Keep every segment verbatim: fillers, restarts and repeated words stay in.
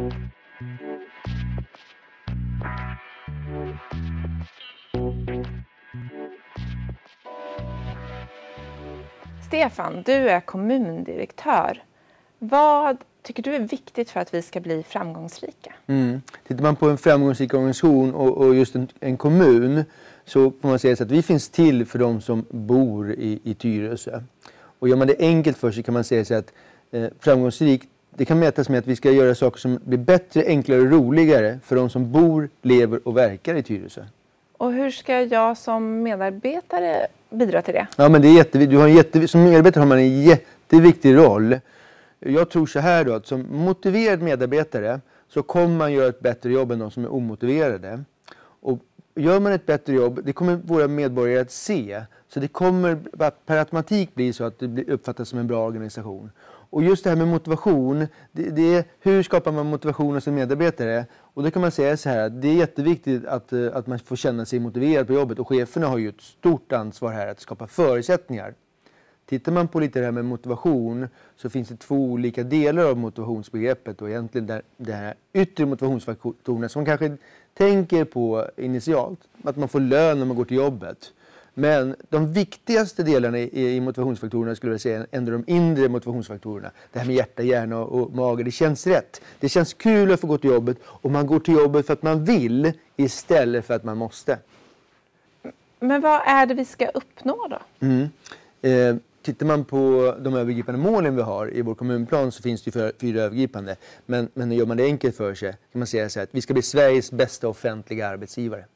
Stefan, du är kommundirektör. Vad tycker du är viktigt för att vi ska bli framgångsrika? Mm. Tittar man på en framgångsrik organisation och, och just en, en kommun, så får man säga så att vi finns till för de som bor i, i Tyresö. Och gör man det enkelt för sig kan man säga så att eh, framgångsrikt, det kan mätas med att vi ska göra saker som blir bättre, enklare och roligare för de som bor, lever och verkar i Tyresö. Och hur ska jag som medarbetare bidra till det? Ja, men det är jätteviktigt. Du har en jätte, som medarbetare har man en jätteviktig roll. Jag tror så här då, att som motiverad medarbetare så kommer man göra ett bättre jobb än de som är omotiverade. Och gör man ett bättre jobb, det kommer våra medborgare att se. Så det kommer per automatik bli så att det uppfattas som en bra organisation. Och just det här med motivation, det, det är hur skapar man motivation som medarbetare? Och då kan man säga så här, att det är jätteviktigt att, att man får känna sig motiverad på jobbet. Och cheferna har ju ett stort ansvar här att skapa förutsättningar. Tittar man på lite det här med motivation så finns det två olika delar av motivationsbegreppet. Och egentligen där, det här yttre motivationsfaktorerna som man kanske tänker på initialt. Att man får lön när man går till jobbet. Men de viktigaste delarna i, i motivationsfaktorerna skulle jag säga är ändå de inre motivationsfaktorerna. Det här med hjärta, hjärna och mage, det känns rätt. Det känns kul att få gå till jobbet och man går till jobbet för att man vill istället för att man måste. Men vad är det vi ska uppnå då? Mm. Eh, tittar man på de övergripande målen vi har i vår kommunplan så finns det ju fyra övergripande. Men, men gör man det enkelt för sig kan man säga så här att vi ska bli Sveriges bästa offentliga arbetsgivare.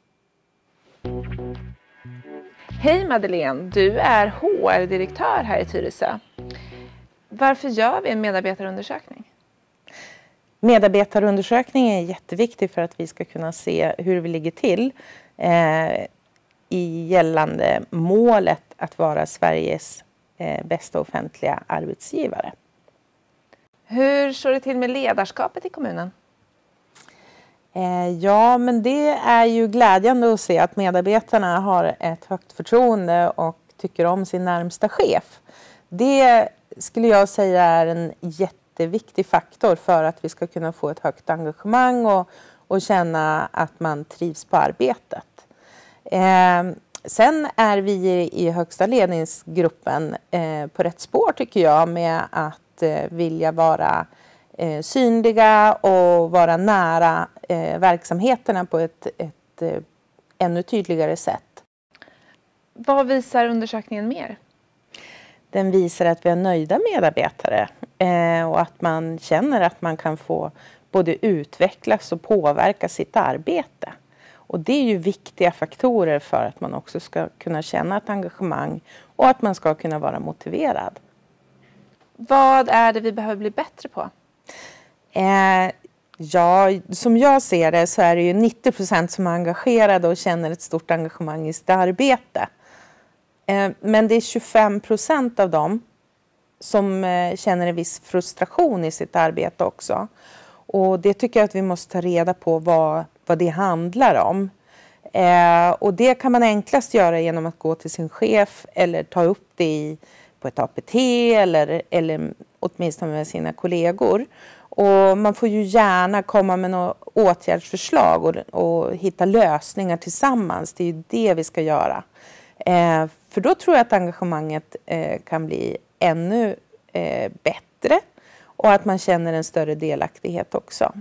Hej Madeleine, du är H R-direktör här i Tyresö. Varför gör vi en medarbetarundersökning? Medarbetarundersökningen är jätteviktig för att vi ska kunna se hur vi ligger till eh, i gällande målet att vara Sveriges eh, bästa offentliga arbetsgivare. Hur står det till med ledarskapet i kommunen? Eh, ja, men det är ju glädjande att se att medarbetarna har ett högt förtroende och tycker om sin närmsta chef. Det skulle jag säga är en jätteviktig faktor för att vi ska kunna få ett högt engagemang och, och känna att man trivs på arbetet. Eh, sen är vi i högsta ledningsgruppen eh, på rätt spår tycker jag med att eh, vilja vara eh, synliga och vara nära eh, verksamheterna på ett, ett eh, ännu tydligare sätt. Vad visar undersökningen mer? Den visar att vi har nöjda medarbetare eh, och att man känner att man kan få både utvecklas och påverka sitt arbete. Och det är ju viktiga faktorer för att man också ska kunna känna ett engagemang och att man ska kunna vara motiverad. Vad är det vi behöver bli bättre på? Eh, ja, som jag ser det så är det ju nittio procent som är engagerade och känner ett stort engagemang i sitt arbete. Eh, men det är tjugofem procent av dem som eh, känner en viss frustration i sitt arbete också. Och det tycker jag att vi måste ta reda på vad, vad det handlar om. Eh, och det kan man enklast göra genom att gå till sin chef eller ta upp det i, på ett A P T eller, eller åtminstone med sina kollegor. Och man får ju gärna komma med några åtgärdsförslag och, och hitta lösningar tillsammans. Det är ju det vi ska göra. Eh, för då tror jag att engagemanget eh, kan bli ännu eh, bättre. Och att man känner en större delaktighet också.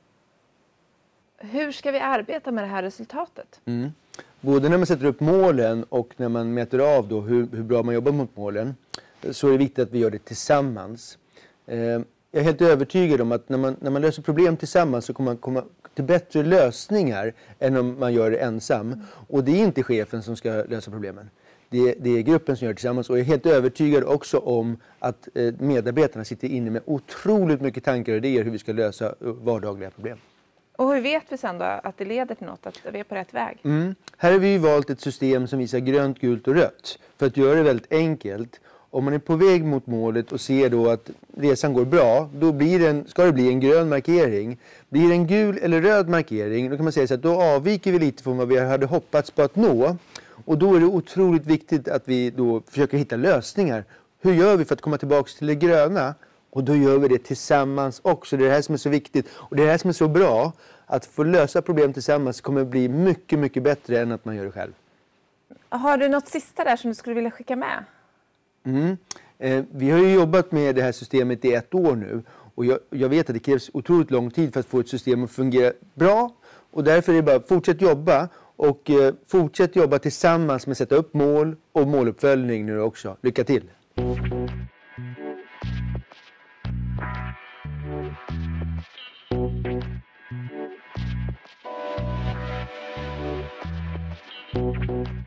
Hur ska vi arbeta med det här resultatet? Mm. Både när man sätter upp målen och när man mäter av då hur, hur bra man jobbar mot målen. Så är det viktigt att vi gör det tillsammans. Eh, jag är helt övertygad om att när man, när man löser problem tillsammans så kommer man komma till bättre lösningar än om man gör det ensam. Mm. Och det är inte chefen som ska lösa problemen. Det, det är gruppen som gör det tillsammans och jag är helt övertygad också om att eh, medarbetarna sitter inne med otroligt mycket tankar och idéer hur vi ska lösa vardagliga problem. Och hur vet vi sen då att det leder till något, att vi är på rätt väg? Mm. Här har vi ju valt ett system som visar grönt, gult och rött för att göra det väldigt enkelt. Om man är på väg mot målet och ser då att resan går bra, då blir det en, ska det bli en grön markering. Blir det en gul eller röd markering, då kan man säga så att då avviker vi lite från vad vi hade hoppats på att nå. Och då är det otroligt viktigt att vi då försöker hitta lösningar. Hur gör vi för att komma tillbaka till det gröna? Och då gör vi det tillsammans också. Det är det här som är så viktigt. Och det är det här som är så bra. Att få lösa problem tillsammans kommer att bli mycket, mycket bättre än att man gör det själv. Har du något sista där som du skulle vilja skicka med? Mm. Eh, vi har ju jobbat med det här systemet i ett år nu. Och jag, jag vet att det krävs otroligt lång tid för att få ett system att fungera bra. Och därför är det bara att fortsätta jobba. Och eh, fortsätt jobba tillsammans med att sätta upp mål och måluppföljning nu också. Lycka till! Thank you.